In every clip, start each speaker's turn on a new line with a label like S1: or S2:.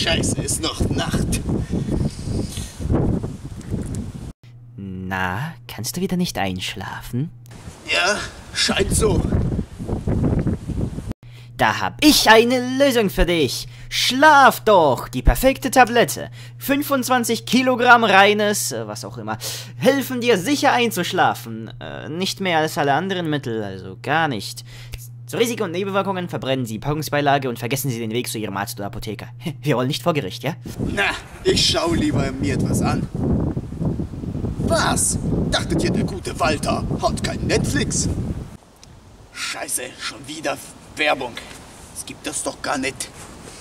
S1: Scheiße, ist noch Nacht.
S2: Na, kannst du wieder nicht einschlafen?
S1: Ja, scheint so.
S2: Da hab ich eine Lösung für dich. Schlaf doch, die perfekte Tablette. 25 Kilogramm reines, was auch immer, helfen dir sicher einzuschlafen. Nicht mehr als alle anderen Mittel, also gar nicht. Zu Risiken und Nebenwirkungen verbrennen Sie Packungsbeilage und vergessen Sie den Weg zu Ihrem Arzt oder Apotheker. Wir wollen nicht vor Gericht, ja?
S1: Na, ich schau lieber mir etwas an. Was? Dachtet ihr, der gute Walter hat kein Netflix? Scheiße, schon wieder Werbung. Es gibt das doch gar nicht.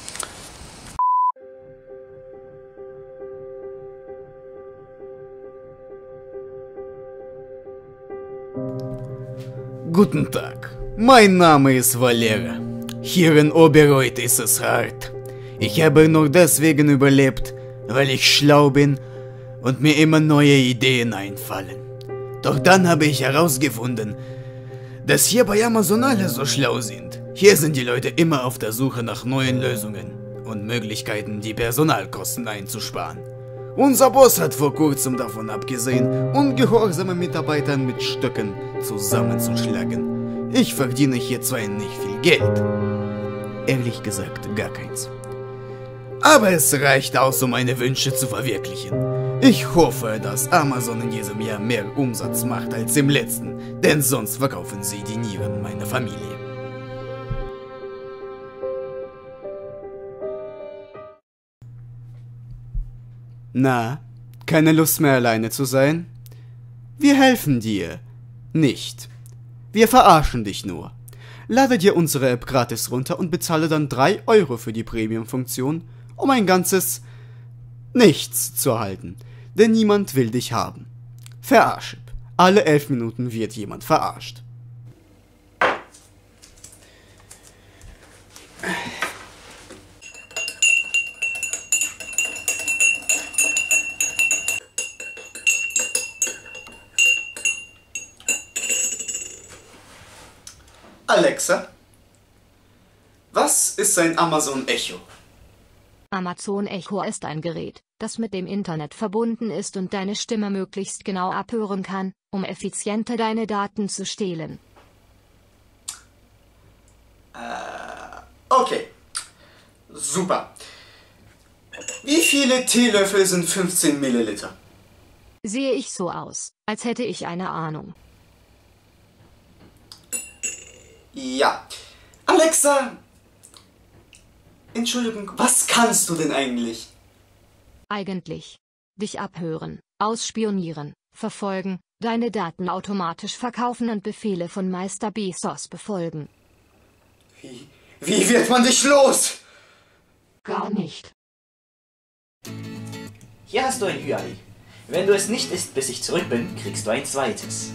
S1: Guten Tag, mein Name ist Valera. Hier in Oberreuth ist es hart. Ich habe nur deswegen überlebt, weil ich schlau bin und mir immer neue Ideen einfallen. Doch dann habe ich herausgefunden, dass hier bei Amazon alle so schlau sind. Hier sind die Leute immer auf der Suche nach neuen Lösungen und Möglichkeiten, die Personalkosten einzusparen. Unser Boss hat vor kurzem davon abgesehen, ungehorsame Mitarbeiter mit Stöcken zusammenzuschlagen. Ich verdiene hier zwar nicht viel Geld, ehrlich gesagt gar keins. Aber es reicht aus, um meine Wünsche zu verwirklichen. Ich hoffe, dass Amazon in diesem Jahr mehr Umsatz macht als im letzten, denn sonst verkaufen sie die Nieren meiner Familie. Na, keine Lust mehr alleine zu sein? Wir helfen dir. Nicht. Wir verarschen dich nur. Lade dir unsere App gratis runter und bezahle dann 3 Euro für die Premium-Funktion, um ein ganzes Nichts zu erhalten. Denn niemand will dich haben. Verarsch. Alle 11 Minuten wird jemand verarscht. Alexa, was ist ein Amazon Echo?
S3: Amazon Echo ist ein Gerät, das mit dem Internet verbunden ist und deine Stimme möglichst genau abhören kann, um effizienter deine Daten zu stehlen.
S1: Okay. Super. Wie viele Teelöffel sind 15 Milliliter?
S3: Sehe ich so aus, als hätte ich eine Ahnung.
S1: Ja. Alexa! Entschuldigung, was kannst du denn eigentlich?
S3: Eigentlich. Dich abhören, ausspionieren, verfolgen, deine Daten automatisch verkaufen und Befehle von Meister Bezos befolgen.
S1: Wie wird man dich los?
S3: Gar nicht.
S2: Hier hast du ein Hüali. Wenn du es nicht isst, bis ich zurück bin, kriegst du ein zweites.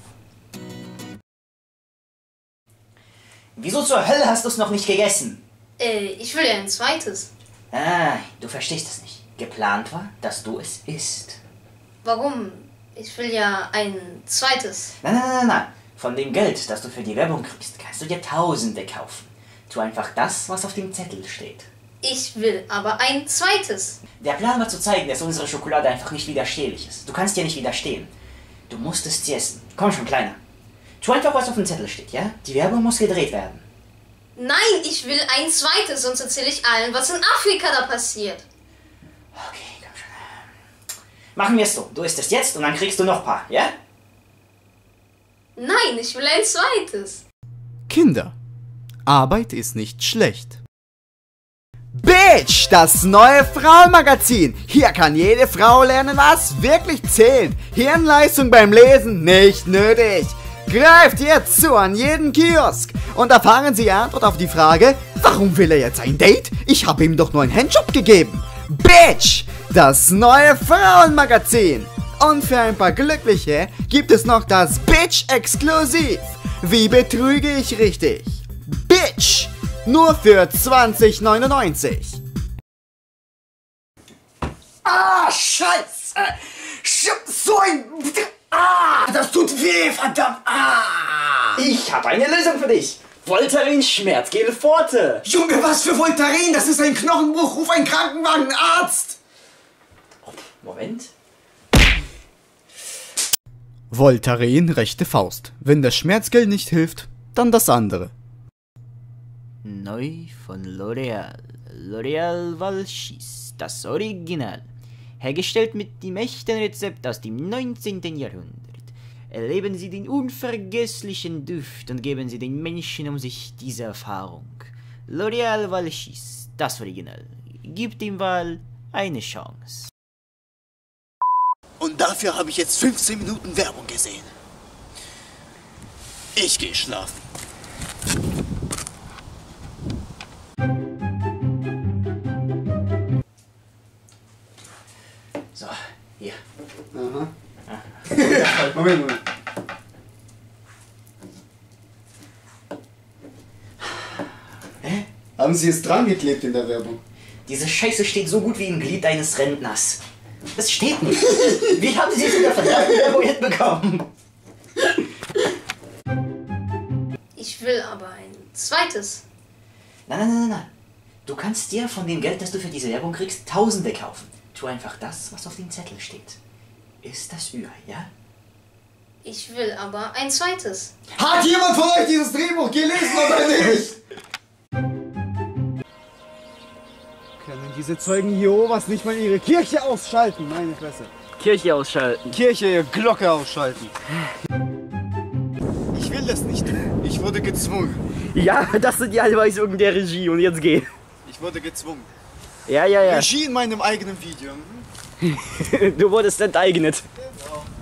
S2: Wieso zur Hölle hast du es noch nicht gegessen?
S4: Ich will ja ein zweites.
S2: Ah, du verstehst es nicht. Geplant war, dass du es isst.
S4: Warum? Ich will ja ein zweites.
S2: Nein. Von dem Geld, das du für die Werbung kriegst, kannst du dir Tausende kaufen. Tu einfach das, was auf dem Zettel steht.
S4: Ich will aber ein zweites.
S2: Der Plan war zu zeigen, dass unsere Schokolade einfach nicht widerstehlich ist. Du kannst dir nicht widerstehen. Du musst es sie essen. Komm schon, Kleiner. Tu einfach, was auf dem Zettel steht, ja? Die Werbung muss gedreht werden.
S4: Nein, ich will ein zweites, sonst erzähle ich allen, was in Afrika da passiert.
S2: Okay, komm schon. Machen wir es so. Du isst es jetzt und dann kriegst du noch ein paar, ja?
S4: Nein, ich will ein zweites.
S1: Kinder, Arbeit ist nicht schlecht. Bitch, das neue Frauenmagazin. Hier kann jede Frau lernen, was wirklich zählt. Hirnleistung beim Lesen nicht nötig. Greift jetzt zu an jeden Kiosk und erfahren Sie Antwort auf die Frage, warum will er jetzt ein Date? Ich habe ihm doch nur einen Handjob gegeben. Bitch, das neue Frauenmagazin. Und für ein paar Glückliche gibt es noch das Bitch-Exklusiv. Wie betrüge ich richtig? Bitch, nur für 20,99. Ah, Scheiße. So ein... Ah, das tut weh, verdammt. Ah.
S2: Ich habe eine Lösung für dich. Voltaren, Schmerzgel, Forte.
S1: Junge, was für Voltaren? Das ist ein Knochenbruch. Ruf einen Krankenwagen, Arzt!
S2: Moment.
S1: Voltaren, rechte Faust. Wenn das Schmerzgel nicht hilft, dann das andere.
S2: Neu von L'Oreal. L'Oreal Valchis. Das Original. Hergestellt mit dem echten Rezept aus dem 19. Jahrhundert. Erleben Sie den unvergesslichen Duft und geben Sie den Menschen um sich diese Erfahrung. L'Oreal Valchis. Das Original. Gibt ihm Wahl eine Chance.
S1: Und dafür habe ich jetzt 15 Minuten Werbung gesehen. Ich gehe schlafen.
S2: So, hier.
S1: Aha. Moment.
S2: Hä?
S1: Haben Sie es dran geklebt in der Werbung?
S2: Diese Scheiße steht so gut wie im Glied eines Rentners. Das steht nicht. Wie haben Sie es in der verdammten Werbung hinbekommen?
S4: Ich will aber ein zweites.
S2: Nein. Du kannst dir von dem Geld, das du für diese Werbung kriegst, Tausende kaufen. Tu einfach das, was auf dem Zettel steht. Ist das Ür, ja?
S4: Ich will aber ein zweites.
S1: Hat jemand von euch dieses Drehbuch gelesen oder nicht? Können diese Zeugen Jehovas nicht mal ihre Kirche ausschalten? Meine Fresse.
S2: Kirche ausschalten.
S1: Kirche, Glocke ausschalten. Ich will das nicht. Ich wurde gezwungen.
S2: Ja, das sind die Anweisungen der Regie und jetzt geh.
S1: Ich wurde gezwungen.
S2: Ja.
S1: Regie in meinem eigenen Video.
S2: Du wurdest enteignet.
S1: Genau.